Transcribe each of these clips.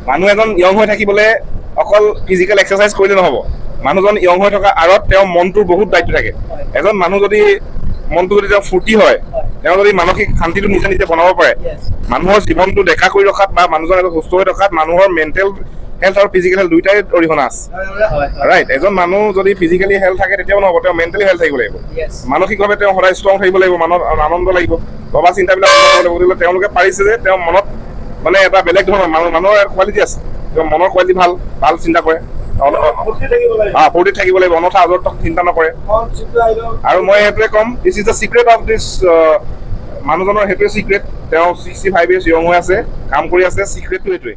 মানুহ এজন ইয়ং হৈ থাকিবলৈ অকল ফিজিকেল এক্সাৰচাইজ কৰিলে নহ'ব মানুহজন ইয়ং হৈ থকা আঁৰত তেওঁৰ মনটোৰ বহুত দায়িত্ব থাকে এজন মানুহ যদি মনটো যদি তেওঁ ফূৰ্তি হয় তেওঁ যদি মানসিক শান্তিটো নিজে নিজে বনাব পাৰে মানুহৰ জীৱনটো দেখা কৰি ৰখাত বা মানুহজন এজন সুস্থ হৈ ৰখাত মানুহৰ মেণ্টেল হেল্থ আৰু ফিজিকেল হেল্থ দুইটাই অৰিহণা আছে ৰাইট এজন মানুহ যদি ফিজিকেলি হেল্থ থাকে তেতিয়াও নহ'ব তেওঁ মেণ্টেলি হেল্থ থাকিব লাগিব মানসিকভাৱে তেওঁ সদায় ষ্ট্ৰং থাকিব লাগিব মনত আনন্দ লাগিব ভবা চিন্তাবিলাক গতিকে তেওঁলোকে পাৰিছে যে তেওঁ মনত মানে এটা বেলেগ ধৰণৰ মানুহৰ কোৱালিটি আছে তেওঁ মনৰ কোৱালিটি ভাল ভাল চিন্তা কৰে ফূৰ্তি থাকিব লাগিব অনথা আজৰ চিন্তা নকৰে আৰু মই সেইটোৱে ক'ম this is the secret of this মানুহজনৰ সেইটোৱে চিক্ৰেট তেওঁ 65 ইয়াৰ্ছ ইয়ং হৈ আছে কাম কৰি আছে চিক্ৰেটটো এইটোৱে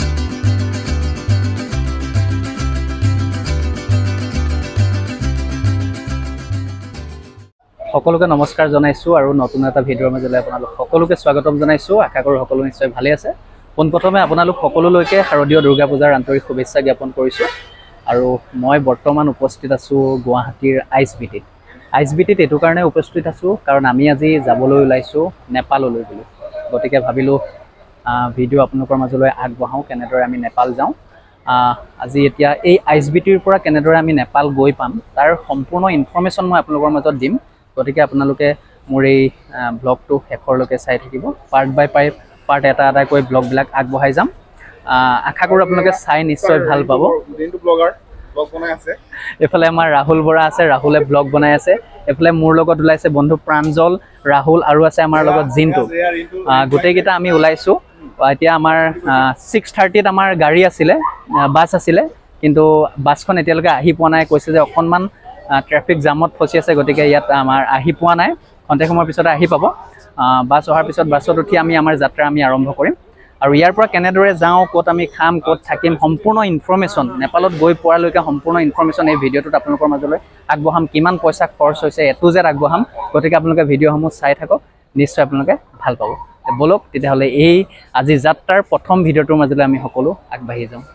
সকলোকে নমস্কাৰ জনাইছোঁ আৰু নতুন এটা ভিডিঅ'ৰ মাজলৈ আপোনালোক সকলোকে স্বাগতম জনাইছোঁ আশা কৰোঁ সকলো নিশ্চয় ভালে আছে পোনপ্ৰথমে আপোনালোক সকলোলৈকে শাৰদীয় দুৰ্গা পূজাৰ আন্তৰিক শুভেচ্ছা জ্ঞাপন কৰিছোঁ আৰু মই বৰ্তমান উপস্থিত আছোঁ গুৱাহাটীৰ আই এছ বি টিত এইটো কাৰণে উপস্থিত আছোঁ কাৰণ আমি আজি যাবলৈ ওলাইছোঁ নেপাললৈ বুলি গতিকে ভাবিলোঁ ভিডিঅ' আপোনালোকৰ মাজলৈ আগবঢ়াওঁ কেনেদৰে আমি নেপাল যাওঁ আজি এতিয়া এই আই এছ বি টিৰ পৰা কেনেদৰে আমি নেপাল গৈ পাম তাৰ সম্পূৰ্ণ ইনফৰ্মেশ্যন মই আপোনালোকৰ মাজত দিম গতিকে আপোনালোকে মোৰ এই ব্লগটো শেষৰলৈকে চাই থাকিব পাৰ্ট বাই পাৰ্ট এটা এটাকৈ ব্লগবিলাক আগবঢ়াই যাম আশা কৰোঁ আপোনালোকে চাই নিশ্চয় ভাল পাব এইফালে আমাৰ ৰাহুল বৰা আছে ৰাহুলে ব্লগ বনাই আছে এইফালে মোৰ লগত ওলাইছে বন্ধু প্ৰাঞ্জল ৰাহুল আৰু আছে আমাৰ লগত জিন্তু গোটেইকেইটা আমি ওলাইছোঁ এতিয়া আমাৰ 6:30ত আমাৰ গাড়ী আছিলে বাছ আছিলে কিন্তু বাছখন এতিয়ালৈকে আহি পোৱা নাই কৈছে যে অকণমান ট্ৰেফিক জামত ফচি আছে গতিকে ইয়াত আমাৰ আহি পোৱা নাই খন্তেক সময়ৰ পিছতে আহি পাব বাছ অহাৰ পিছত বাছত উঠি আমি আমাৰ যাত্ৰা আমি আৰম্ভ কৰিম আৰু ইয়াৰ পৰা কেনেদৰে যাওঁ ক'ত আমি খাম ক'ত থাকিম সম্পূৰ্ণ ইনফৰ্মেশ্যন নেপালত গৈ পোৱালৈকে সম্পূৰ্ণ ইনফৰ্মেশ্যন এই ভিডিঅ'টোত আপোনালোকৰ মাজলৈ আগবঢ়াম কিমান পইচা খৰচ হৈছে এটো জেড আগবঢ়াম গতিকে আপোনালোকে ভিডিঅ'সমূহ চাই থাকক নিশ্চয় আপোনালোকে ভাল পাব বলক তেতিয়াহ'লে এই আজি যাত্ৰাৰ প্ৰথম ভিডিঅ'টোৰ মাজলৈ আমি সকলো আগবাঢ়ি যাওঁ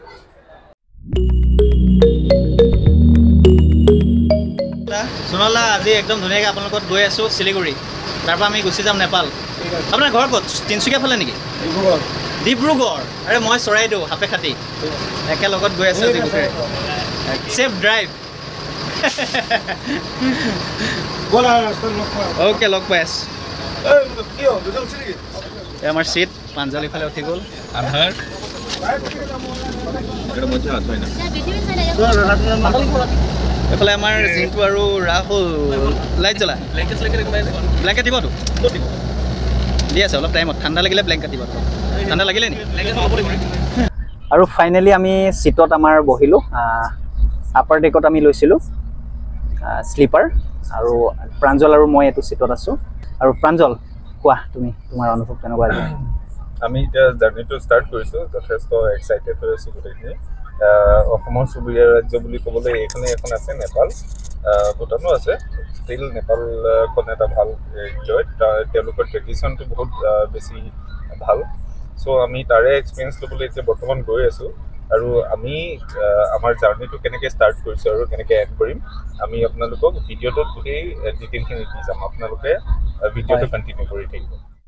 সোণালা আজি একদম ধুনীয়াকৈ আপোনালোকৰ গৈ আছোঁ শিলিগুৰি তাৰপৰা আমি গুচি যাম নেপাল আপোনাৰ ঘৰ ক'ত তিনিচুকীয়া ফালে নেকি ডিব্ৰুগড় আৰে মই চৰাইদেউ সাপে খাটি একেলগত গৈ আছোঁ ছেফ ড্ৰাইভ অ'কে লগ পাই আছোঁ আমাৰ চিট পাঞ্জাল ইফালে উঠি গ'ল আধাৰ এইফালে আমাৰ জিন্তু আৰু ৰাহুল লাইট জ্বলা ব্লেংকেট দিবতো দি আছে অলপ টাইমত ঠাণ্ডা লাগিলে ব্লেংকেট দিব ঠাণ্ডা লাগিলে নি আৰু ফাইনেলি আমি চিটত আমাৰ বহিলোঁ আপাৰ ডেকত আমি লৈছিলোঁ শ্লিপাৰ আৰু প্ৰাঞ্জল আৰু মই এইটো চিটত আছোঁ আৰু প্ৰাঞ্জল কোৱা তুমি তোমাৰ অনুভৱ কেনেকুৱা আজি আমি এতিয়া জাৰ্ণিটো ষ্টাৰ্ট কৰিছোঁ যথেষ্ট এক্সাইটেড হৈ আছোঁ গোটেইখিনি অসমৰ চুবুৰীয়া ৰাজ্য বুলি ক'বলৈ এইখনে এখন আছে নেপাল ভূটানো আছে ষ্টিল নেপালখন এটা ভাল এনজয় তেওঁলোকৰ ট্ৰেডিশ্যনটো বহুত বেছি ভাল চ' আমি তাৰে এক্সপিৰিয়েঞ্চ ল'বলৈ এতিয়া বৰ্তমান গৈ আছোঁ আৰু আমি আমাৰ জাৰ্ণিটো কেনেকৈ ষ্টাৰ্ট কৰিছোঁ আৰু কেনেকৈ এড কৰিম আমি আপোনালোকক ভিডিঅ'টোত গোটেই ডিটেইলখিনি দি যাম আপোনালোকে ভিডিঅ'টো কণ্টিনিউ কৰি থাকিব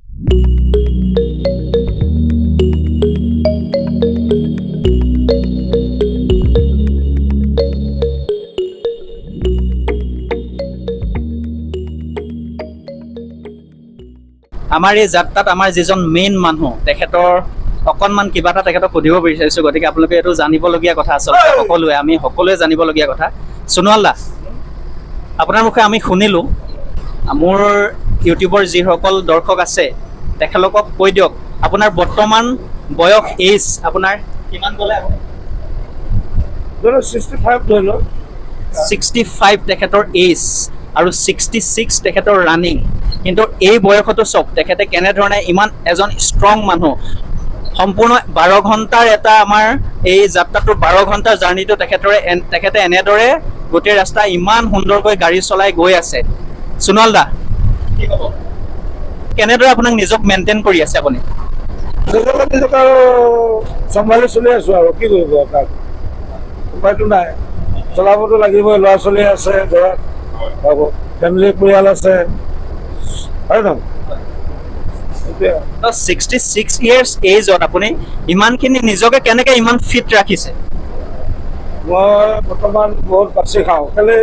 আমাৰ এই যাত্ৰাত আমাৰ যিজন মেইন মানুহ তেখেতৰ অকণমান কিবা এটা তেখেতক সুধিব বিচাৰিছোঁ গতিকে আপোনালোকে এইটো জানিবলগীয়া কথা আচলতে আমি সকলোৱে জানিবলগীয়া কথা সোণোৱাল দা আপোনাৰ মুখে আমি শুনিলোঁ মোৰ ইউটিউবৰ যিসকল দৰ্শক আছে তেখেতলোকক কৈ দিয়ক আপোনাৰ বৰ্তমান বয়স এইজ আপোনাৰ কিমান ক'লে 65 তেখেতৰ এইজ আৰু 66 তেখেতৰ ৰানিং কিন্তু এই বয়সতো চব তেখেতে কেনেধৰণে ইমান এজন ষ্ট্ৰং মানুহ সম্পূৰ্ণ 12 ঘণ্টাৰ এটা আমাৰ এই যাত্ৰাটোৰ 12 ঘণ্টাৰ জাৰ্ণিটো তেখেতে এনেদৰে গোটেই ৰাস্তা ইমান সুন্দৰকৈ গাড়ী চলাই গৈ আছে সোণোৱাল দা কি ক'ব কেনেদৰে আপোনাক নিজক মেইনটেইন কৰি আছে আপুনি নিজক আৰু চম্ভালি চলি আছোঁ আৰু কি কৰিব আপোনাক উপায়টো নাই চলাবতো লাগিবই ল'ৰা ছোৱালী আছে ঘৰত ফেমিলি পৰিয়াল আছে হয় নহয় তো 66 ইয়াৰ্ছ এজত আপুনি ইমানখিনি নিজকে কেনেকৈ ইমান ফিট ৰাখিছে? মই বৰ্তমান বহুত বাছি খাওঁ। কেলৈ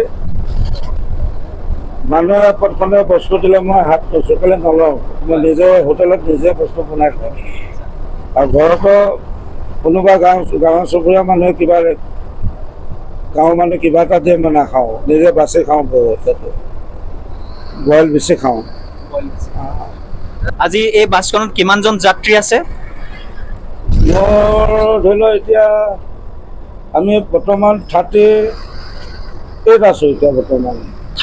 মানুহে প্ৰথমে বস্তু দিলে মই হাত লৈছোঁ, কেলৈ নলওঁ। মই নিজে হোটেলত নিজে বস্তু বনাই খাওঁ। আৰু ঘৰতো কোনোবা গাঁৱৰ চুবুৰীয়া মানুহে গাঁৱৰ মানুহে কিবা এটা দিয়ে মই নাখাওঁ, নিজে বাছি খাওঁ। বহুত বইল বেছি খাওঁ। আজি এই বাছখনত কিমানজন যাত্ৰী আছে? মোৰ ধৰি লওক এতিয়া আমি বৰ্তমান 38 আছোঁ। এতিয়া বৰ্তমান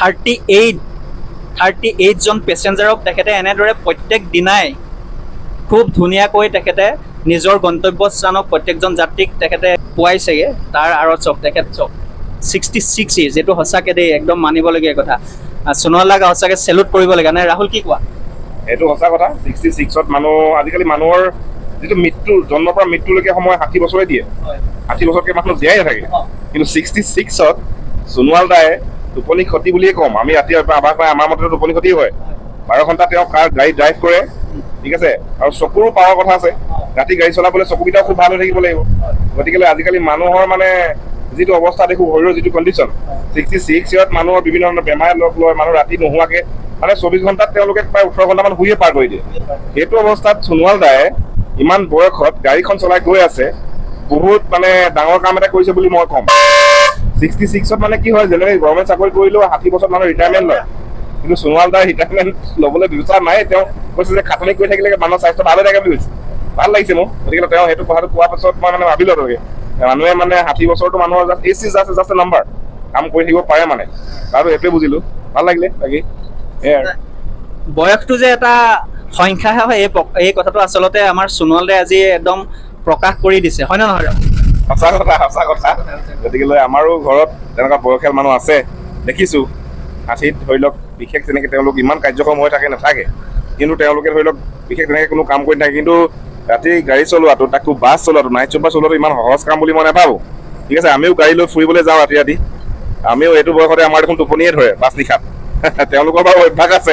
38জন পেচেঞ্জাৰক তেখেতে এনেদৰে প্ৰত্যেক দিনাই খুব ধুনীয়াকৈ তেখেতে নিজৰ গন্তব্যস্থানক প্ৰত্যেকজন যাত্ৰীক তেখেতে পোৱাইছেগৈ। তাৰ আঁৰত চাওক, তেখেত চাওক 66 ইয়েৰ্ছ, এইটো সঁচাকৈ দেই একদম মানিবলগীয়া কথা। সোণোৱালাক সঁচাকৈ চেলুট কৰিব লাগে নে ৰাহুল, কি কোৱা? এইটো সঁচা কথা। 66ত মানুহ আজিকালি মানুহৰ যিটো মৃত্যু, জন্মৰ পৰা মৃত্যুলৈকে সময় 60 বছৰে দিয়ে। 60 বছৰকৈ মানুহ জীয়াই নাথাকে। কিন্তু 66ত সোণোৱাল দায়ে টোপনি ক্ষতি বুলিয়ে ক'ম। আমি ৰাতি আবাস পাই আমাৰ মতে টোপনি ক্ষতি হয়। 12 ঘণ্টা তেওঁ গাড়ী ড্ৰাইভ কৰে, ঠিক আছে। আৰু চকুৰো পাৱাৰ কথা আছে। ৰাতি গাড়ী চলাবলৈ চকুকেইটাও খুব ভাল হৈ থাকিব লাগিব। গতিকে আজিকালি মানুহৰ মানে যিটো অৱস্থা দেখোঁ, শৰীৰৰ যিটো কণ্ডিশ্যন, 66 ইয়াৰত মানুহৰ বিভিন্ন ধৰণৰ বেমাৰে লগ লয়। মানুহ ৰাতি নোহোৱাকৈ মানে 24 ঘণ্টাত তেওঁলোকে প্ৰায় 18 ঘণ্টামান শুয়ে পাৰ কৰি দিয়ে। সেইটো অৱস্থাত সোণোৱাল দায়ে ইমান বয়সত গাড়ীখন চলাই গৈ আছে, বহুত মানে ডাঙৰ কাম এটা কৰিছে বুলি মই ক'ম। 66ত মানে কি হয়, যেনেকৈ গভৰ্ণমেণ্ট চাকৰি কৰিলেও 60 বছৰত মানুহ ৰিটায়াৰমেণ্ট লয়। কিন্তু সোণোৱাল দাৰ ৰিটায়াৰমেণ্ট ল'বলৈ বিচাৰ নাই। তেওঁ কৈছে যে খাটনি কৰি থাকিলে মানুহৰ স্বাস্থ্য ভালে থাকে বুলি কৈছে। ভাল লাগিছে মোৰ। গতিকে তেওঁ সেইটো কথাটো কোৱাৰ পাছত মই মানে ভাবিলোঁ আৰু মানুহে মানে 60 বছৰটো মানুহৰ জাষ্ট নাম্বাৰ, কাম কৰি থাকিব পাৰে মানে। আৰু সেইটোৱে বুজিলোঁ, ভাল লাগিলে। বাকী সেয়াই আৰু বয়সটো যে এটা সংখ্যাহে হয়, এই কথাটো আচলতে আমাৰ সোণোৱাল দাই আজি একদম প্ৰকাশ কৰি দিছে, হয় নে নহয়? সঁচা কথা। গতিকে আমাৰো ঘৰত তেনেকুৱা বয়সীয়াল মানুহ আছে, দেখিছোঁ। 60 ধৰি লওক বিশেষ তেনেকৈ তেওঁলোক ইমান কাৰ্যক্ষম হৈ নাথাকে। কিন্তু তেওঁলোকে ধৰি লওক বিশেষ তেনেকৈ কোনো কাম কৰি নাথাকে। কিন্তু ৰাতি গাড়ী চলোৱাটো, তাকো বাছ চলোৱাটো, নাইট চুপাৰ চলোৱাটো ইমান সহজ কাম বুলি মই নাভাবোঁ, ঠিক আছে। আমিও গাড়ী লৈ ফুৰিবলৈ যাওঁ ৰাতি। আমিও এইটো বয়সতে আমাৰ দেখোন টোপনিয়ে ধৰে বাছ নিশাত। তেওঁলোকৰ বাৰু অভ্যাস আছে।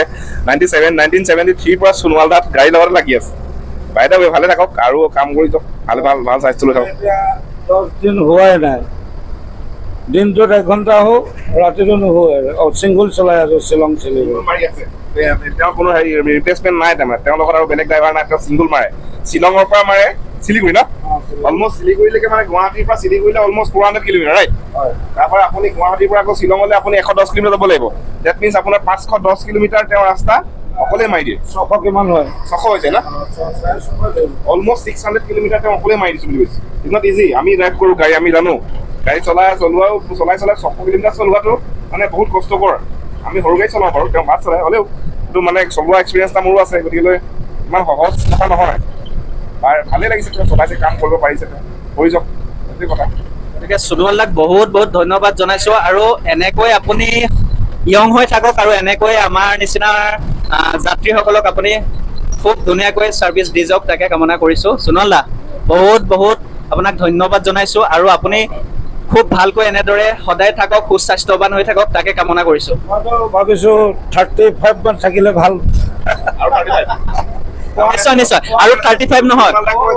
1973 পৰা সোণোৱাল দাত গাড়ীৰ লগতে লাগি আছে। বাইদেউ ভালে থাকক আৰু কাম কৰি যাওক, ভাল স্বাস্থ্য লৈ থাকক। এতিয়া 10 দিন হোৱাই নাই। দিনটোত 1 ঘণ্টা হওক, ৰাতিটো নহয়। চিংগুল চলাই আছোঁ শ্বিলং চিলিগুৰি। তেওঁ কোনো ৰিপ্লেচমেণ্ট নাই। তাৰমানে তেওঁৰ লগত আৰু বেলেগ ড্ৰাইভাৰ নাই। তেওঁ চিংগুল মাৰে। শ্বিলঙৰ পৰা মাৰে শিলিগুৰি ন, অলমষ্ট শিলিগুৰিলৈকে মানে গুৱাহাটীৰ পৰা শিলিগুৰিলৈ অলমষ্ট 400 কিলোমিটাৰ, ৰাইট? তাৰপৰা আপুনি গুৱাহাটীৰ পৰা আকৌ শ্বিলঙলৈ আপুনি 110 কিলোমিটাৰ যাব লাগিব। ডেট মিনছ আপোনাৰ 510 কিলোমিটাৰ তেওঁ ৰাস্তা অকলে মাৰি দিয়ে। 600 কিমান হয়? 600 হৈছে না? অলমষ্ট 600 কিলোমিটাৰ তেওঁ অকলে মাৰি দিছোঁ বুলি কৈছে। It's not easy. আমি ড্ৰাইভ কৰোঁ গাড়ী, আমি জানো। গাড়ী চলাই 600 কিলোমিটাৰ চলোৱাটো মানে বহুত কষ্টকৰ। আমি সৰু গাড়ী চলাওঁ বাৰু, তেওঁ বাছ চলাই, হ'লেও এইটো মানে চলোৱা এক্সপিৰিয়েঞ্চ এটা মোৰো আছে। গতিকে ইমান সহজ কথা নহয়। ভালেই লাগিছে, তেওঁ চলাইছে, কাম কৰিব পাৰিছে, তেওঁ কৰি যাওক, সেইটোৱে কথা। গতিকে সোণোৱাল দাক বহুত ধন্যবাদ জনাইছোঁ। আৰু এনেকৈ আপুনি য়ং হৈ থাকক আৰু এনেকৈ আমাৰ নিচিনা যাত্ৰীসকলক আপুনি খুব ধুনীয়াকৈ ছাৰ্ভিচ দি যাওক, তাকে কামনা কৰিছোঁ। সোণোৱাল দা, বহুত আপোনাক ধন্যবাদ জনাইছোঁ। আৰু আপুনি খুব ভালকৈ এনেদৰে সদায় থাকক, সুস্বাস্থ্যৱান হৈ থাকক, তাকে কামনা কৰিছোঁ। মইতো ভাবিছোঁ 35 মান থাকিলে ভাল। আৰু 35 নিশ্চয়। আৰু 35 নহয়,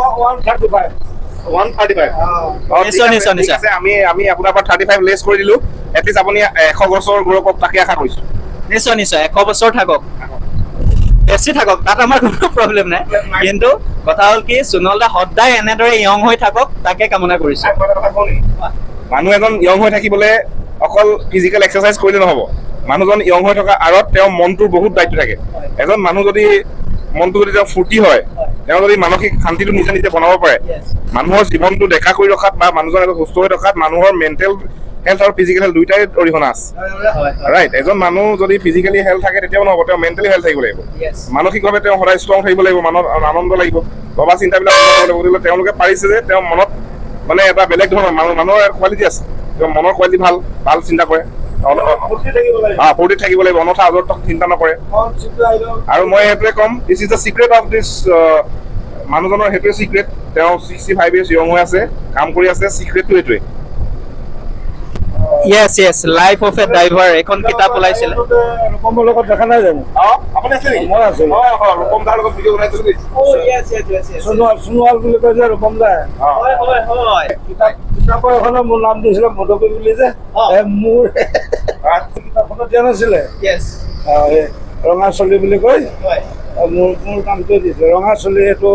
135। নিশ্চয়। আমি আপোনাৰ পৰা 35 লেছ কৰি দিলোঁ। এটলিষ্ট আপুনি 100 বছৰ গৌৰৱক তাকে আশা কৰিছোঁ। নিশ্চয় 100 বছৰ থাকক, বেছি থাকক, তাত আমাৰ কোনো প্ৰব্লেম নাই। কিন্তু কথা হ'ল কি, সোণোৱাল দা সদায় এনেদৰে য়ং হৈ থাকক, তাকে কামনা কৰিছোঁ। মানুহ এজন য়ং হৈ থাকিবলৈ অকল ফিজিকেল এক্সাৰচাইজ কৰিলে নহ'ব। মানুহজন য়ং হৈ থকা আঁৰত তেওঁৰ মনটোৰ বহুত দায়িত্ব থাকে। এজন মানুহ যদি মনটো যদি তেওঁ ফূৰ্তি হয়, তেওঁ যদি মানসিক শান্তিটো নিজে বনাব পাৰে, মানুহৰ জীৱনটো ডেকা কৰি ৰখাত বা মানুহজন এজন সুস্থ হৈ ৰখাত মানুহৰ মেণ্টেল হেল্থ আৰু ফিজিকেল হেল্থ দুইটাই অৰিহণা আছে, ৰাইট? এজন মানুহ যদি ফিজিকেলি হেল্থ থাকে তেতিয়াও নহ'ব, তেওঁ মেণ্টেলি হেল্থ থাকিব লাগিব। মানসিকভাৱে তেওঁ সদায় ষ্ট্ৰং থাকিব লাগিব, মনত আনন্দ লাগিব, ভবা চিন্তাবিলাক লাগিব। তেওঁলোকে পাৰিছে যে তেওঁ মনত মানে এটা বেলেগ ধৰণৰ মানুহৰ কোৱালিটি আছে। তেওঁ মনৰ কোৱালিটি ভাল চিন্তা কৰে, ফূৰ্তি থাকিব লাগিব, অনথা অযৰ্থ চিন্তা নকৰে। আৰু মই সেইটোৱে ক'ম, this is the secret of this মানুহজনৰ, সেইটোৱে চিক্ৰেট। তেওঁ 65 ইয়াৰ্ছ য়ং হৈ আছে, কাম কৰি আছে, চিক্ৰেটটো এইটোৱে। Yes, yes, Life of a Diver এখন কিতাপ ওলাইছিল ৰূপমৰ লগত দেখা নাই জানো আপুনি আছে নেকি মই আছো ৰূপম দাৰ লগত ভিডিঅ' বনাইছো নেকি yes সোণোৱাল বুলি কয় যে ৰূপম দা হয় কিতাপৰ এখনৰ মোৰ নাম দিছিলে মধুপী বুলি যে মোৰ কিতাপখনত দিয়া নাছিলে yes ৰঙা চলি বুলি কয় মোৰ নামটো দিছে ৰঙা চলি এইটো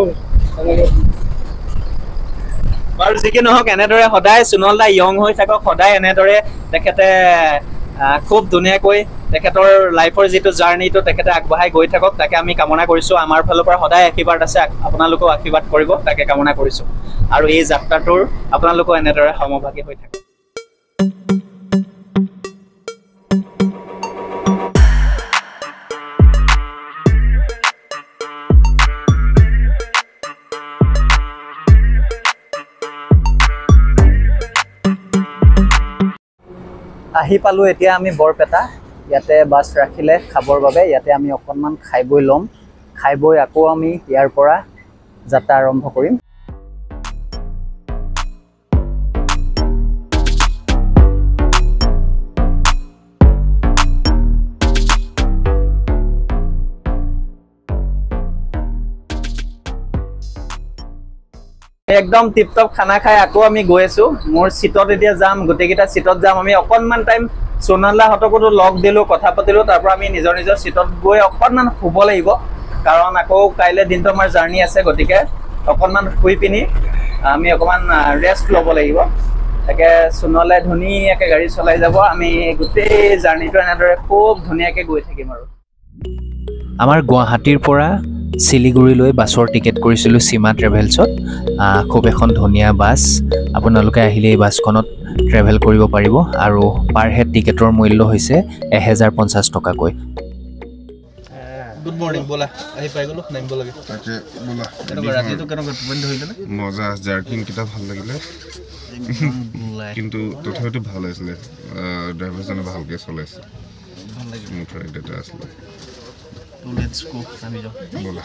বাৰু যি কি নহওক এনেদৰে সদায় সুনল দা ইয়ং হৈ থাকক সদায় এনেদৰে তেখেতে খুব ধুনীয়াকৈ তেখেতৰ লাইফৰ যিটো জাৰ্নিটো তেখেতে আগবঢ়াই গৈ থাকক তাকে আমি কামনা কৰিছোঁ আমাৰ ফালৰ পৰা সদায় আশীৰ্বাদ আছে আপোনালোকেও আশীৰ্বাদ কৰিব তাকে কামনা কৰিছোঁ আৰু এই যাত্ৰাটোৰ আপোনালোকেও এনেদৰে সমভাগী হৈ থাকক আহি পালো এতিয়া আমি বৰপেটা ইয়াতে বাছ ৰাখিলে খাবৰ বাবে ইয়াতে আমি অকণমান খাই বৈ ল'ম খাই বৈ আকৌ আমি ইয়াৰ পৰা যাত্ৰা আৰম্ভ কৰিম একদম টিপটপ খানা খাই আকৌ আমি গৈ আছো মোৰ সিটত এতিয়া যাম গোটেইকেইটা সিটত যাম আমি অকণমান টাইম সোনালা হতকতো লগ দিলো কথা পাতিলো তাৰ পৰা আমি নিজৰ নিজৰ সিটত গৈ অকণমান শুব লাগিব কাৰণ আকৌ কাইলে দিনটো আমাৰ জাৰ্নি আছে গতিকে অকণমান শুই পিনি আমি অকণমান ৰেষ্ট ল'ব লাগিব তাকে সোনলে ধুনীয়াকৈ গাড়ী চলাই যাব আমি গোটেই জাৰ্নিটো এনেদৰে খুব ধুনীয়াকৈ গৈ থাকিম আৰু আমাৰ গুৱাহাটীৰ পৰা শিলিগুৰিলৈ বাছৰ টিকেট কৰিছিলোঁ সীমা ট্ৰেভেলছত খুব এখন ধুনীয়া বাছ আপোনালোকে আহিলে এই বাছখনত ট্ৰেভেল কৰিব পাৰিব আৰু পাৰ হেড টিকেটৰ মূল্য হৈছে 1050 টকাকৈ গুড মৰ্নিং বলা আহি পাই গলো নামিব লাগে তাকে বলা এনেকুৱা ৰাতিটো কেনেকুৱা টোপনি ধৰিলে নে মজা জাৰ্কিং কিটা ভাল লাগিলে কিন্তু তথাপিতো ভাল আছিলে ড্ৰাইভাৰজনে ভালকৈ চলাইছে ভাল লাগিল মোটৰ এটা আছিলে লেটস গো আমি যাও বলা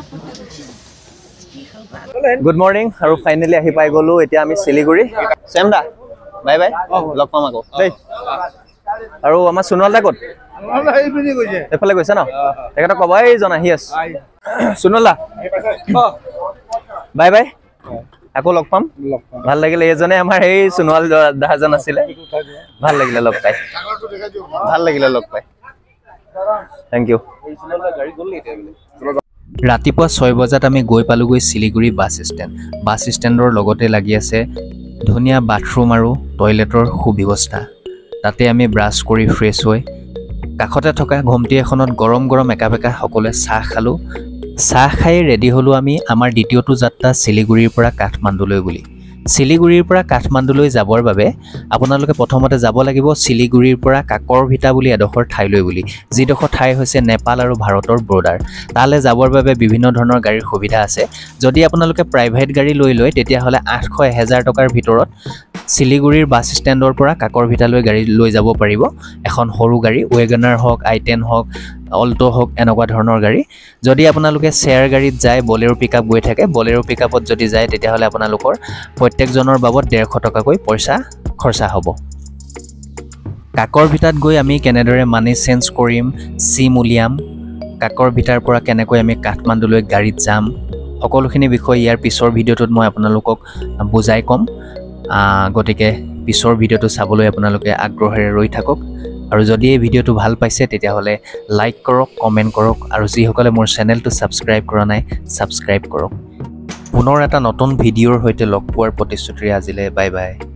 গুড মৰ্নিং আৰু ফাইনেলি আহি পাই গলো এতিয়া আমি শিলিগুৰি চেম দা বাই বাই লগ পাম আকৌ দেই আৰু আমাৰ সুনল দা ক'ত এফালে গৈছে ন তেখেতক ক'ব এইজন আহি আছে সুনল দা বাই বাই আকৌ লগ পাম ভাল লাগিলে এইজনে আমাৰ এই সুনল দাজন আছিলে ভাল লাগিলে লগ পাই থেংক ইউ ৰাতিপুৱা 6 বজাত আমি গৈ পালোগৈ শিলিগুৰি বাছ ষ্টেণ্ডৰ লগতে লাগি আছে ধুনীয়া বাথৰুম আৰু টয়লেটৰ সুব্যৱস্থা তাতে আমি ব্ৰাছ কৰি ফ্ৰেছ হৈ কাষতে থকা ঘুমটি এখনত গৰম গৰম একাপেকা সকলোৱে চাহ খালোঁ চাহ খাই ৰেডি হ'লোঁ আমি আমাৰ দ্বিতীয়টো যাত্ৰা শিলিগুৰিৰ পৰা কাঠমাণ্ডুলৈ বুলি শিলিগুৰিৰ পৰা কাঠমাণ্ডুলৈ যাবৰ বাবে আপোনালোকে প্ৰথমতে যাব লাগিব শিলিগুৰিৰ পৰা কাকৰভিটা বুলি এডোখৰ ঠাইলৈ বুলি যিডোখৰ ঠাই হৈছে নেপাল আৰু ভাৰতৰ বৰ্ডাৰ তালৈ যাবৰ বাবে বিভিন্ন ধৰণৰ গাড়ীৰ সুবিধা আছে যদি আপোনালোকে প্ৰাইভেট গাড়ী লৈ তেতিয়াহ'লে 800-1000 টকাৰ ভিতৰত শিলিগুৰিৰ বাছ ষ্টেণ্ডৰ পৰা কাকৰভিটালৈ গাড়ী লৈ যাব পাৰিব এখন সৰু গাড়ী ৱেগনাৰ হওক i10 হওক অল্টো হওক এনেকুৱা ধৰণৰ গাড়ী যদি আপোনালোকে শেয়াৰ গাড়ীত যায় বলেৰো পিকআপ গৈ থাকে বলেৰো পিকআপত যদি যায় তেতিয়াহ'লে আপোনালোকৰ প্ৰত্যেকজনৰ বাবদ 150 টকাকৈ পইচা খৰচা হ'ব কাকৰভিটাত গৈ আমি কেনেদৰে মানি চেঞ্জ কৰিম সিম উলিয়াম কাকৰভিটাৰ পৰা কেনেকৈ আমি কাঠমাণ্ডুলৈ গাড়ীত যাম সকলোখিনি বিষয় ইয়াৰ পিছৰ ভিডিঅ'টোত মই আপোনালোকক বুজাই ক'ম গতিকে পিছৰ ভিডিঅ'টো চাবলৈ আপোনালোকে আগ্ৰহেৰে ৰৈ থাকক আৰু যদি এই ভিডিঅ'টো ভাল পাইছে তেতিয়াহ'লে লাইক কৰক কমেণ্ট কৰক আৰু যিসকলে মোৰ চেনেলটো ছাবস্ক্ৰাইব কৰা নাই ছাবস্ক্ৰাইব কৰক পুনৰ এটা নতুন ভিডিঅ'ৰ সৈতে লগ পোৱাৰ প্ৰতিশ্ৰুতিৰে আজিলৈ বাই বাই